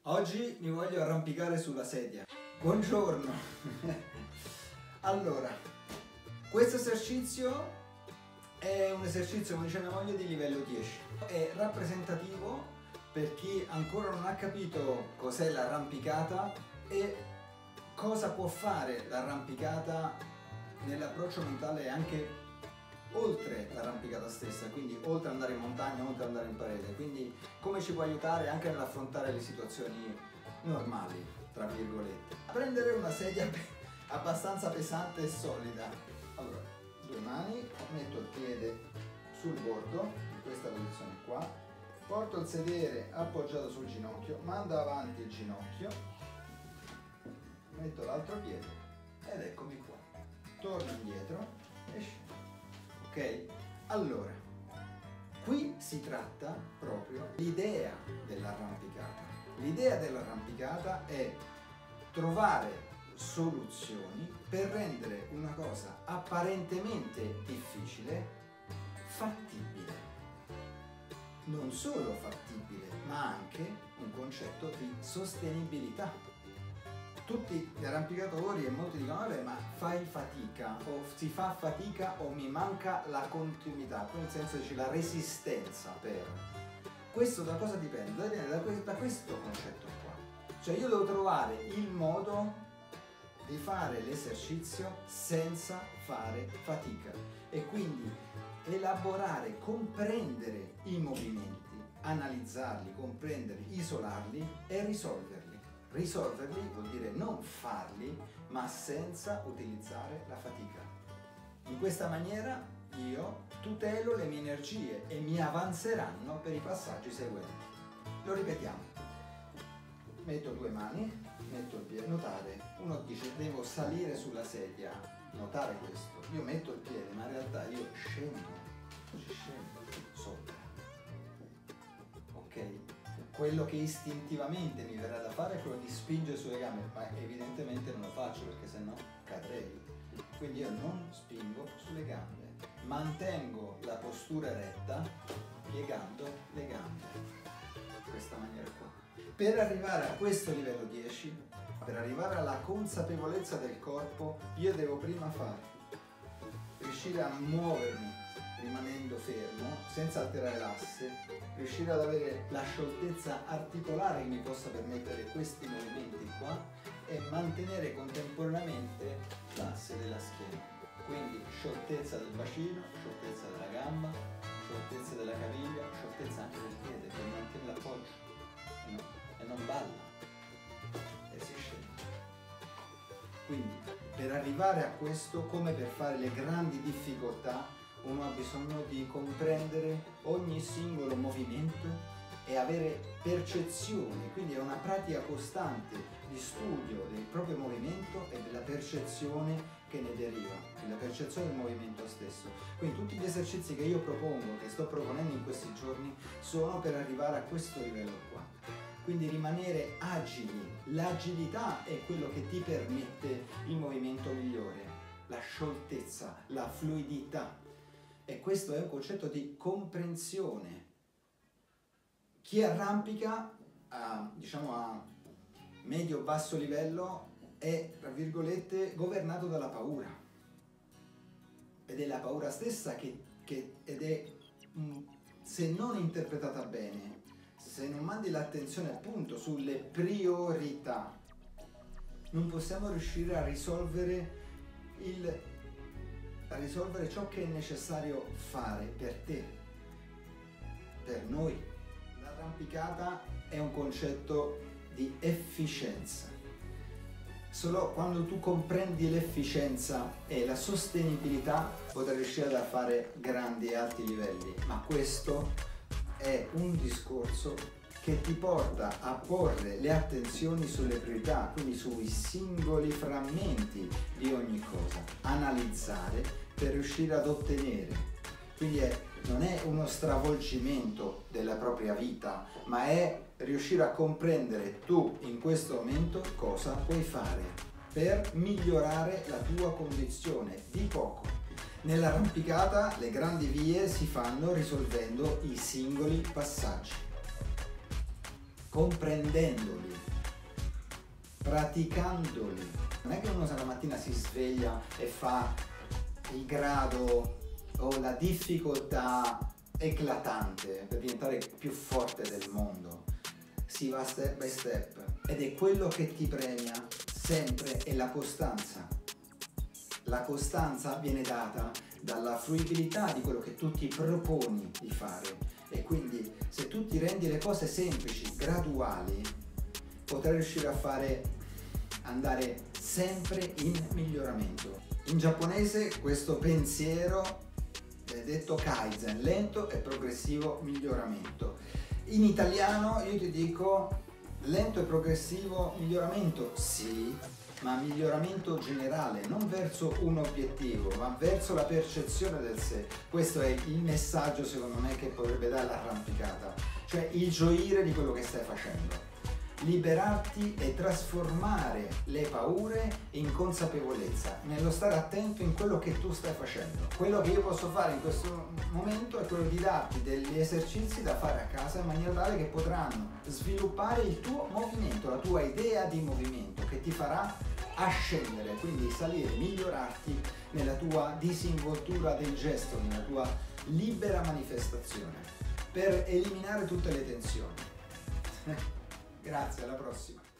Oggi mi voglio arrampicare sulla sedia. Buongiorno! Allora, questo esercizio è un esercizio, come dice mia moglie, di livello 10. È rappresentativo per chi ancora non ha capito cos'è l'arrampicata e cosa può fare l'arrampicata nell'approccio mentale anche oltre l'arrampicata stessa, quindi oltre ad andare in montagna, oltre ad andare in parete, quindi come ci può aiutare anche nell'affrontare le situazioni normali, tra virgolette. Prendere una sedia abbastanza pesante e solida. Allora, due mani, metto il piede sul bordo, in questa posizione qua, porto il sedere appoggiato sul ginocchio, mando avanti il ginocchio, metto l'altro piede ed eccomi qua. Torno indietro e scendo. Ok? Allora, qui si tratta proprio dell'idea dell'arrampicata. L'idea dell'arrampicata è trovare soluzioni per rendere una cosa apparentemente difficile fattibile. Non solo fattibile, ma anche un concetto di sostenibilità. Tutti gli arrampicatori e molti dicono vabbè, ma fai fatica o si fa fatica o mi manca la continuità, nel senso dice la resistenza per. Questo da cosa dipende? Dipende da questo concetto qua. Cioè io devo trovare il modo di fare l'esercizio senza fare fatica e quindi elaborare, comprendere i movimenti, analizzarli, comprenderli, isolarli e risolverli. Risolverli vuol dire non farli, ma senza utilizzare la fatica. In questa maniera io tutelo le mie energie e mi avanzeranno per i passaggi seguenti. Lo ripetiamo. Metto due mani, metto il piede, notare, uno dice devo salire sulla sedia, notare questo. Io metto il piede, ma in realtà io scendo sopra. Ok? Quello che istintivamente mi verrà da fare è quello di spingere sulle gambe, ma evidentemente non lo faccio perché sennò cadrei. Quindi io non spingo sulle gambe, mantengo la postura retta piegando le gambe, in questa maniera qua. Per arrivare a questo livello 10, per arrivare alla consapevolezza del corpo, io devo prima riuscire a muovermi rimanendo fermo, senza alterare l'asse, riuscire ad avere la scioltezza articolare che mi possa permettere questi movimenti qua e mantenere contemporaneamente l'asse della schiena. Quindi scioltezza del bacino, scioltezza della gamba, scioltezza della caviglia, scioltezza anche del piede per mantenere l'appoggio e non balla e si scende. Quindi per arrivare a questo, come per fare le grandi difficoltà, uno ha bisogno di comprendere ogni singolo movimento e avere percezione, quindi è una pratica costante di studio del proprio movimento e della percezione che ne deriva, della percezione del movimento stesso. Quindi tutti gli esercizi che io propongo, che sto proponendo in questi giorni, sono per arrivare a questo livello qua. Quindi rimanere agili, l'agilità è quello che ti permette il movimento migliore, la scioltezza, la fluidità. E questo è un concetto di comprensione. Chi arrampica diciamo a medio-basso livello è, tra virgolette, governato dalla paura. Ed è la paura stessa ed è, se non interpretata bene, se non mandi l'attenzione appunto sulle priorità, non possiamo riuscire a risolvere ciò che è necessario fare per te, per noi. L'arrampicata è un concetto di efficienza. Solo quando tu comprendi l'efficienza e la sostenibilità potrai riuscire a fare grandi e alti livelli, ma questo è un discorso che ti porta a porre le attenzioni sulle priorità, quindi sui singoli frammenti di ogni cosa, analizzare per riuscire ad ottenere. Quindi non è uno stravolgimento della propria vita, ma è riuscire a comprendere tu in questo momento cosa puoi fare per migliorare la tua condizione di poco. Nell'arrampicata le grandi vie si fanno risolvendo i singoli passaggi, comprendendoli praticandoli. Non è che uno la mattina si sveglia e fa il grado o la difficoltà eclatante per diventare più forte del mondo. Si va step by step ed è quello che ti premia sempre è la costanza. La costanza viene data dalla fruibilità di quello che tu ti proponi di fare, e quindi se tu ti rendi le cose semplici, graduali, potrai riuscire a andare sempre in miglioramento. In giapponese questo pensiero è detto Kaizen, lento e progressivo miglioramento. In italiano io ti dico lento e progressivo miglioramento, sì, ma miglioramento generale, non verso un obiettivo, ma verso la percezione del sé. Questo è il messaggio, secondo me, che potrebbe dare l'arrampicata, cioè il gioire di quello che stai facendo. Liberarti e trasformare le paure in consapevolezza, nello stare attento in quello che tu stai facendo. Quello che io posso fare in questo momento è quello di darti degli esercizi da fare a casa in maniera tale che potranno sviluppare il tuo movimento, la tua idea di movimento, che ti farà ascendere, quindi salire, migliorarti nella tua disinvoltura del gesto, nella tua libera manifestazione, per eliminare tutte le tensioni. Grazie, alla prossima.